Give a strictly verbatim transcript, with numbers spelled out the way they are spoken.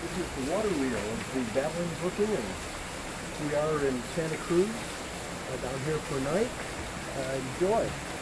This is the Waterwheel of the Battling Brook Inn. We are in Santa Cruz, uh, down here for a night. Uh, enjoy.